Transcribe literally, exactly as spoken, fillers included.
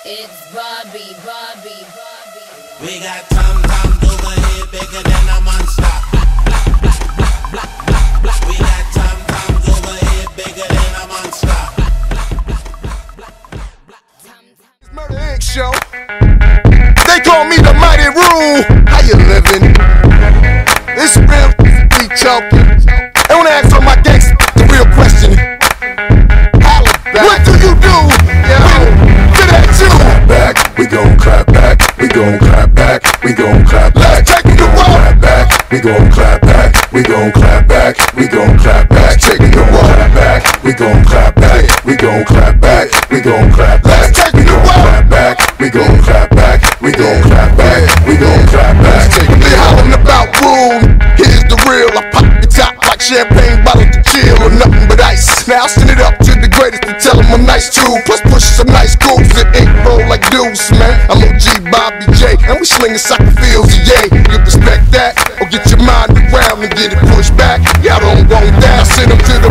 It's Bobby, Bobby, Bobby. We got tom-toms over here bigger than a monster. Black, black, black, black, black. We got tom-toms over here bigger than a monster. It's Murder Incorporated show. They call me the Mighty Rule. How you living? It's real be talking. I wanna ask all my gangsters the real question. What do you do? Get at you. Clap back, we gon' clap back. We gon' clap back. We gon' clap back. Let's take it to clap back. We gon' clap back. We gon' clap back. We gon' clap back. Take it to clap back. We gon' clap back. We gon' clap back. We gon' clap back. Let's take it We to gon' clap back. We gon' clap back. We gon' clap back. We gon' clap back. They hollering about rule. Here's the real. I pop the top like champagne bottles to chill or nothing but ice. Now I send it up to the greatest to tell them I'm nice too. Plus push some nice grooves that ain't roll like deuce, man. I'm O G Bobby J, and we slinging soccer fields, yay. You respect that, or get your mind around and get it pushed back. Y'all don't want that. I send them to the